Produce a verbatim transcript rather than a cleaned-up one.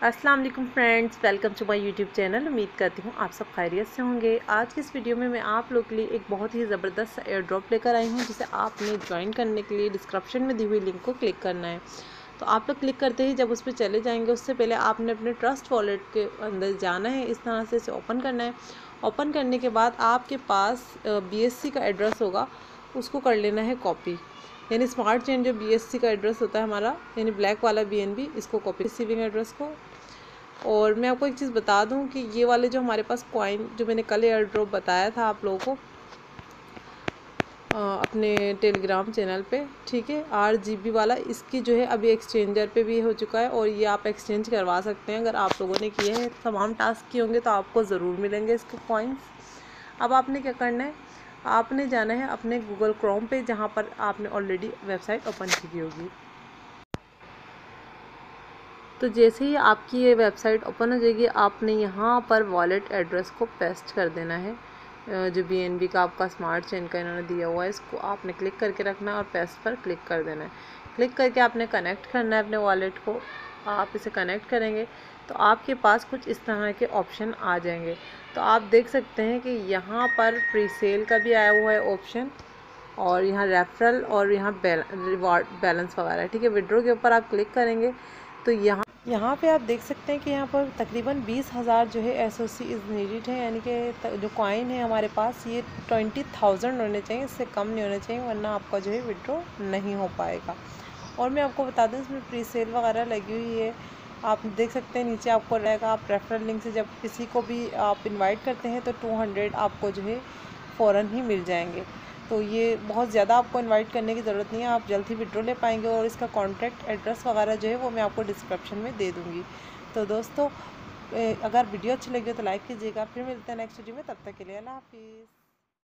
अस्सलाम वालेकुम friends, welcome to my YouTube channel. उम्मीद करती हूँ आप सब खैरियत से होंगे। आज की इस वीडियो में मैं आप लोग के लिए एक बहुत ही ज़बरदस्त एयर ड्रॉप लेकर आई हूँ, जिसे आपने ज्वाइन करने के लिए डिस्क्रिप्शन में दी हुई लिंक को क्लिक करना है। तो आप लोग क्लिक करते ही जब उस पर चले जाएंगे, उससे पहले आपने अपने ट्रस्ट वॉलेट के अंदर जाना है। इस तरह से इसे ओपन करना है। ओपन करने के बाद आपके पास बी एस सी का एड्रेस होगा, उसको कर लेना है कॉपी। यानी स्मार्ट चेन जो बी एस सी का एड्रेस होता है हमारा, यानी ब्लैक वाला बी एन बी, इसको कॉपी रिसीविंग एड्रेस को। और मैं आपको एक चीज़ बता दूं कि ये वाले जो हमारे पास कॉइन जो मैंने कल एयर ड्रॉप बताया था आप लोगों को आ, अपने टेलीग्राम चैनल पे, ठीक है, आठ जी बी वाला, इसकी जो है अभी एक्सचेंजर पे भी हो चुका है और ये आप एक्सचेंज करवा सकते हैं। अगर आप लोगों ने किए हैं, तमाम टास्क किए होंगे तो आपको ज़रूर मिलेंगे इसके कॉइन्स। अब आपने क्या करना है, आपने जाना है अपने गूगल क्रोम पे, जहाँ पर आपने ऑलरेडी वेबसाइट ओपन की होगी। तो जैसे ही आपकी ये वेबसाइट ओपन हो जाएगी, आपने यहाँ पर वॉलेट एड्रेस को पेस्ट कर देना है। जो बी एन बी का आपका स्मार्ट चेन का इन्होंने दिया हुआ है, इसको आपने क्लिक करके रखना है और पेस्ट पर क्लिक कर देना है। क्लिक करके आपने कनेक्ट करना है अपने वॉलेट को। आप इसे कनेक्ट करेंगे तो आपके पास कुछ इस तरह के ऑप्शन आ जाएंगे। तो आप देख सकते हैं कि यहाँ पर प्री सेल का भी आया हुआ है ऑप्शन, और यहाँ रेफरल और यहाँ रिवार्ड बैलेंस वगैरह, ठीक है। विड्रो के ऊपर आप क्लिक करेंगे तो यहाँ यहाँ पे आप देख सकते हैं कि यहाँ पर तकरीबन बीस हज़ार जो है S O C is needed है, यानी कि जो कॉइन है हमारे पास ये ट्वेंटी थाउजेंड होने चाहिए, इससे कम नहीं होने चाहिए, वरना आपका जो है विड्रो नहीं हो पाएगा। और मैं आपको बता दूँ, इसमें प्री सेल वगैरह लगी हुई है। आप देख सकते हैं नीचे आपको रहेगा, आप रेफरल लिंक से जब किसी को भी आप इन्वाइट करते हैं तो टू हंड्रेड आपको जो है फ़ौरन ही मिल जाएंगे। तो ये बहुत ज़्यादा आपको इनवाइट करने की ज़रूरत नहीं है, आप जल्द ही विड्रॉ ले पाएंगे। और इसका कॉन्टैक्ट एड्रेस वगैरह जो है वो मैं आपको डिस्क्रिप्शन में दे दूँगी। तो दोस्तों, अगर वीडियो अच्छी लगी हो तो लाइक कीजिएगा। फिर मिलते हैं नेक्स्ट वीडियो में, तब तक के लिए अल्लाह हाफिज़।